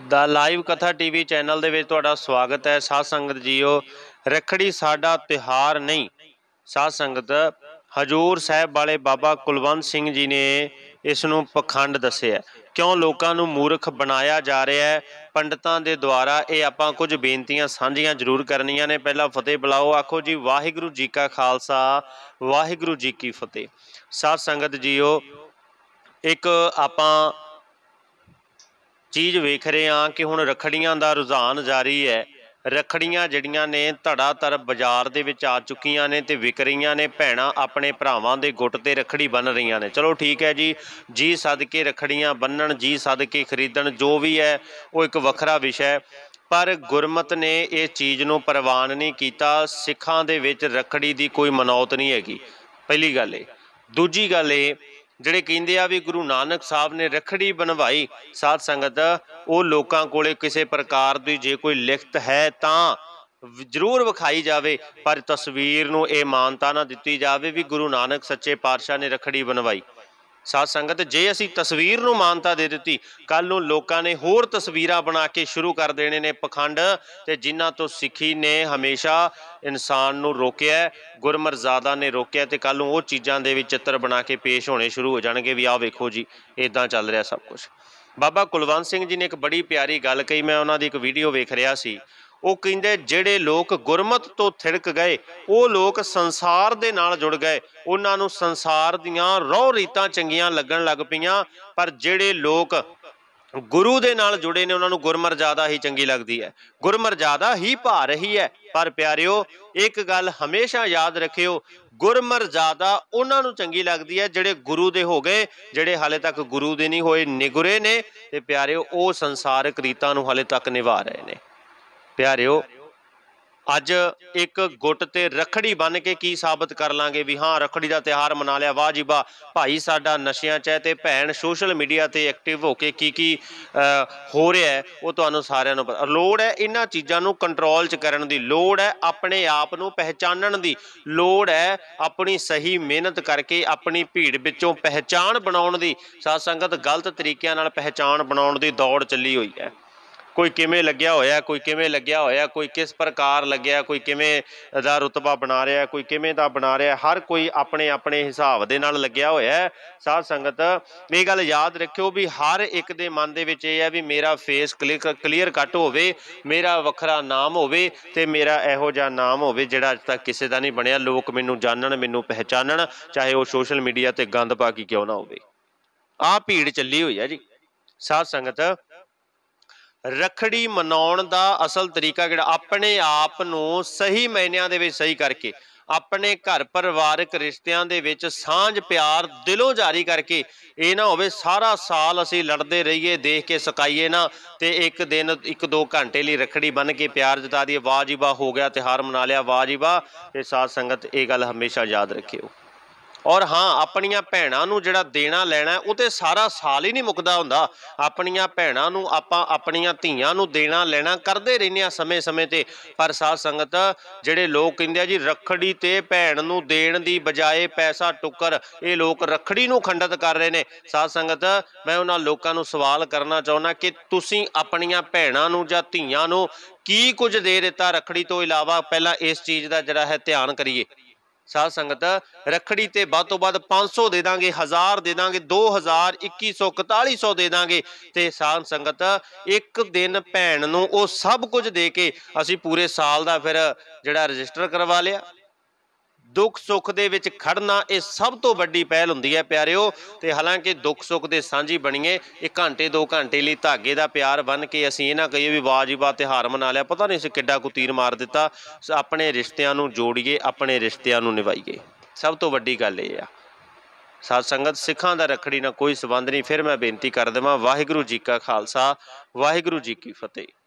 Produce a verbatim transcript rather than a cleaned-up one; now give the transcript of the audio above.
The live Katha TV channel दे विच तुहाडा स्वागत है। साध संगत जीओ, रखड़ी साडा तिहार नहीं। साध संगत हजूर साहब वाले बाबा कुलवंत सिंह जी ने इस नूं पखंड दस्सिया। क्यों लोकां नूं मूर्ख बनाया जा रहा है पंडितां दे द्वारा। ये आपां कुछ बेनतियां सांझियां जरूर करनियां ने। पहला फतेह बुलाओ, आखो जी वाहिगुरू जी का खालसा वाहिगुरू जी की फतेह। साध संगत जीओ, एक आपां चीज़ वेख रहे हाँ कि हुण रखड़ियां दा रुझान जारी है। रखड़ियां जड़ियां ने धड़ाधड़ बाजार दे विच आ चुकियां ने ते विक रहीआं ने। भैणां अपने भरावां दे गुट ते रखड़ी बन रहीआं ने। चलो ठीक है जी, जी सदके रखड़ियां बन्नण, जी सदके खरीदण, जो भी है वो एक वखरा विषय। पर गुरमत ने इस चीज़ नूं प्रवान नहीं कीता। सिखां दे विच रखड़ी दी कोई मनौत नहीं हैगी, पहली गल ये। दूजी गल ये, ਜਿਹੜੇ ਕਹਿੰਦੇ ਆ ਵੀ ਗੁਰੂ ਨਾਨਕ ਸਾਹਿਬ ਨੇ ਰੱਖੜੀ ਬਣਵਾਈ, ਸਾਧ ਸੰਗਤ ਉਹ ਲੋਕਾਂ ਕੋਲੇ ਕਿਸੇ ਪ੍ਰਕਾਰ ਦੀ ਜੇ ਕੋਈ ਲਿਖਤ ਹੈ ਤਾਂ ਜ਼ਰੂਰ ਵਿਖਾਈ ਜਾਵੇ, ਪਰ ਤਸਵੀਰ ਨੂੰ ਇਹ ਮਾਨਤਾ ਨਾ ਦਿੱਤੀ ਜਾਵੇ ਵੀ ਗੁਰੂ ਨਾਨਕ ਸੱਚੇ ਪਾਤਸ਼ਾਹ ਨੇ ਰੱਖੜੀ ਬਣਵਾਈ। साध संगत जे असी तस्वीर नूं मानता दे दित्ती, कल नूं लोकां ने होर तस्वीरां बना के शुरू कर देने ने पखंड, ते जिन्हां तो सिक्खी ने हमेशा इंसान नूं रोकिया, गुरमरजादा ने रोकिया, ते कल नूं वो चीज़ां दे विच चित्र बना के पेश होने शुरू हो जाणगे भी आ वेखो जी इदां चल रहा सब कुछ। बाबा कुलवंत सिंह जी ने एक बड़ी प्यारी गल कही। मैं उन्हां दी एक वीडियो वेख रहा सी। वो कहिंदे जिहड़े लोग गुरमत तो थिड़क गए वो लोग संसार दे नाल जुड़ गए, उन्हां नूं संसार दियां रौह रीतां चंगियां लगन लग पईआं, पर जिहड़े लोग गुरु दे नाल जुड़े ने उन्हां नूं गुरमरजादा ही चंगी लगदी है, गुरमरजादा ही भा रही है। पर प्यारिओ एक गल हमेशा याद रखिओ, गुरमरजादा उन्हां नूं चंगी लगदी है जिहड़े गुरु दे हो गए, जिहड़े हाले तक गुरु दे नहीं होए निगुरे ने, ते प्यारिओ वो संसारक रीतां नूं हाले तक निभा रहे ने। प्यारिओ अज एक गुट ते रखड़ी बन के की साबित कर लांगे भी हाँ रखड़ी का त्यौहार मना लिया, वाह जी वाह, भाई साडा नशियां च है ते भैन सोशल मीडिया ते एक्टिव होके की की हो रहा है वो तुहानूं सारिआं नूं पता। लोड़ है इन्हां चीज़ां नूं कंट्रोल च करन दी, लोड़ है अपने आप नूं पहचानण दी, लोड़ है अपनी सही मेहनत करके अपनी भीड़ विचों पहचान बनाउण दी। साध संगत गलत तरीकिਆਂ नाल पहचान बनाउण दी दौड़ ਚੱਲੀ होई है। कोई किमें लग्या होया, कोई किमें लग्या होया, कोई किस प्रकार लग्या, कोई किमें दा रुतबा बना रहा, कोई किमें दा बना रहा, हर कोई अपने अपने हिसाब दे नाल लग्या होया है। साध संगत ये गल याद रखियो भी हर एक दे मन दे विच ये है भी मेरा फेस क्लीयर क्लीयर कट होवे, मेरा वखरा नाम होवे, ते मेरा इहो जिहा नाम होवे जिहड़ा अज तक किसी दा नहीं बनिया, लोग मैनूं जानण, मैनूं पहचानण, चाहे वो सोशल मीडिया ते गंद पा के क्यों ना होवे। आ भीड़ चली हुई है जी। साध संगत रखड़ी मनाउण दा असल तरीका जिहड़ा अपने आप नूं सही मायनिਆਂ ਦੇ ਵਿੱਚ सही करके अपने घर परिवारक रिश्तिਆਂ ਦੇ ਵਿੱਚ ਸਾਂਝ प्यार दिलों जारी करके, ये ना होवे सारा साल असीं लड़ते रहिए देख के सकाइए ना, ते एक दिन एक दो घंटे लिए रखड़ी बन के प्यार जता दिए, वाह जी वाह हो गया त्यौहार मना लिया, वाह जी वाह। ते साध संगत ये गल हमेशा याद रखियो। और हाँ अपनियां भैणां नूं जिहड़ा देना लैना वो तो सारा साल ही नहीं मुकदा हुंदा। अपनियां भैणां नूं आपां अपनियां धीआं नूं देना लैना करदे रहिंदे आ समय समय ते, पर साध संगत जिहड़े लोग कहिंदे आ जी रखड़ी ते भैण नूं देण दी बजाए पैसा टुक्कर, ये लोग रखड़ी नूं खंडित कर रहे ने। साध संगत मैं उन्हां लोकां नूं सवाल करना चाहुंदा कि तुसीं अपनियां भैणां नूं जां धीआं नूं की कुछ दे दिता रखड़ी तो इलावा? पहला इस चीज़ का जिहड़ा है ध्यान करिए। साध संगत रखड़ी ते वध तो वध पाँच सौ दे दांगे, हज़ार दे दांगे, दो हज़ार, इक्की सौ, इकताली सौ दे दांगे, ते साध संगत एक दिन भैन नूं वो सब कुछ दे के असीं पूरे साल दा फिर जिहड़ा रजिस्टर करवा लिया। दुख सुख दे विच खड़ना ये सब तो वड्डी पहल हुंदी है प्यारिओ। ते हालांकि दुख सुख दे सांझी बणीए, एक घंटे दो घंटे लिए धागे दा प्यार बन के असीं ये ना कहिए भी वाह जी वाह त्यौहार मना लिया, पता नहीं असीं किड्डा को तीर मार दिता। अपने रिश्तिਆਂ नूं जोड़िए, अपने रिश्तिਆਂ नूं निभाइए, सब तो वड्डी गल ये आ। साध संगत सिखां दा रखड़ी नाल कोई संबंध नहीं। फिर मैं बेनती कर देवां, वाहिगुरू जी का खालसा वाहिगुरू जी की फतेह।